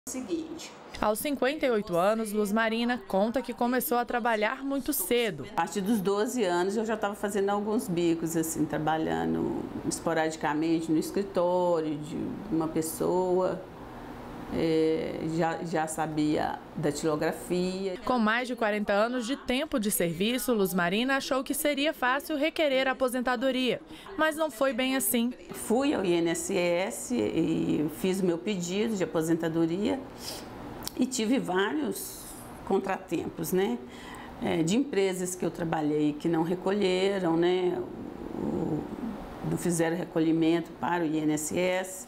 Seguinte. Aos 58 anos, Luz Marina conta que começou a trabalhar muito cedo. A partir dos 12 anos eu já estava fazendo alguns bicos, assim, trabalhando esporadicamente no escritório de uma pessoa. Já sabia datilografia. Com mais de 40 anos de tempo de serviço, Luz Marina achou que seria fácil requerer a aposentadoria, mas não foi bem assim. Fui ao INSS e fiz o meu pedido de aposentadoria e tive vários contratempos, né? De empresas que eu trabalhei que não recolheram, né? Não fizeram recolhimento para o INSS.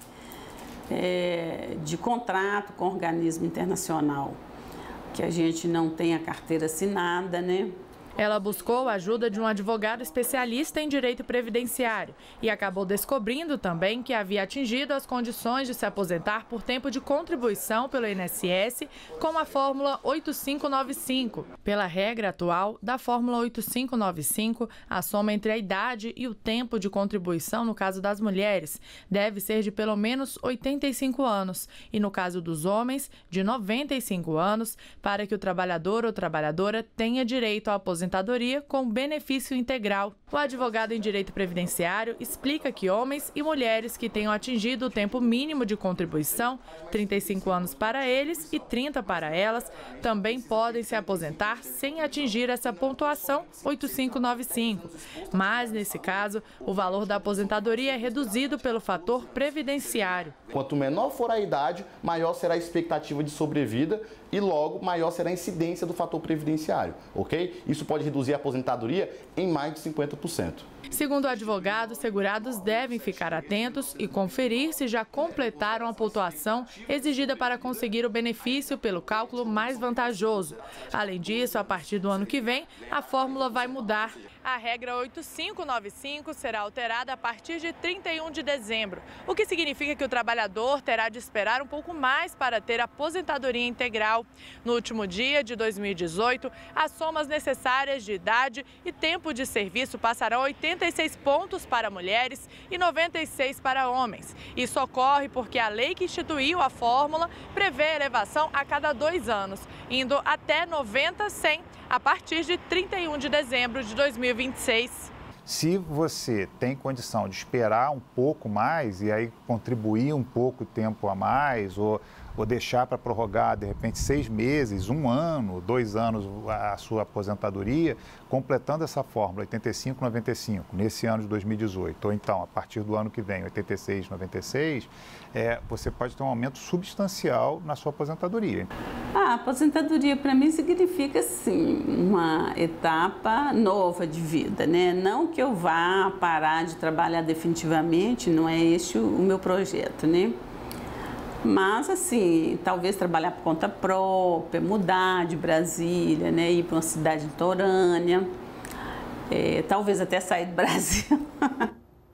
De contrato com organismo internacional, que a gente não tem a carteira assinada, né? Ela buscou a ajuda de um advogado especialista em direito previdenciário e acabou descobrindo também que havia atingido as condições de se aposentar por tempo de contribuição pelo INSS com a fórmula 8595. Pela regra atual da fórmula 8595, a soma entre a idade e o tempo de contribuição no caso das mulheres deve ser de pelo menos 85 anos e no caso dos homens, de 95 anos, para que o trabalhador ou trabalhadora tenha direito à aposentadoria com benefício integral. O advogado em direito previdenciário explica que homens e mulheres que tenham atingido o tempo mínimo de contribuição, 35 anos para eles e 30 para elas, também podem se aposentar sem atingir essa pontuação 8595. Mas, nesse caso, o valor da aposentadoria é reduzido pelo fator previdenciário. Quanto menor for a idade, maior será a expectativa de sobrevida e logo maior será a incidência do fator previdenciário, ok? Isso pode reduzir a aposentadoria em mais de 50%. Segundo o advogado, segurados devem ficar atentos e conferir se já completaram a pontuação exigida para conseguir o benefício pelo cálculo mais vantajoso. Além disso, a partir do ano que vem, a fórmula vai mudar. A regra 8595 será alterada a partir de 31 de dezembro, o que significa que o trabalhador terá de esperar um pouco mais para ter aposentadoria integral. No último dia de 2018, as somas necessárias de idade e tempo de serviço passarão a 86 pontos para mulheres e 96 para homens. Isso ocorre porque a lei que instituiu a fórmula prevê elevação a cada 2 anos, indo até 90-100 a partir de 31 de dezembro de 2026. Se você tem condição de esperar um pouco mais e aí contribuir um pouco tempo a mais ou deixar para prorrogar, de repente, 6 meses, 1 ano, 2 anos a sua aposentadoria, completando essa fórmula 85-95 nesse ano de 2018, ou então, a partir do ano que vem, 86-96, você pode ter um aumento substancial na sua aposentadoria. A aposentadoria, para mim, significa, sim, uma etapa nova de vida, né? Não que eu vá parar de trabalhar definitivamente, não é esse o meu projeto, né? Mas, assim, talvez trabalhar por conta própria, mudar de Brasília, né, ir para uma cidade litorânea, talvez até sair do Brasil.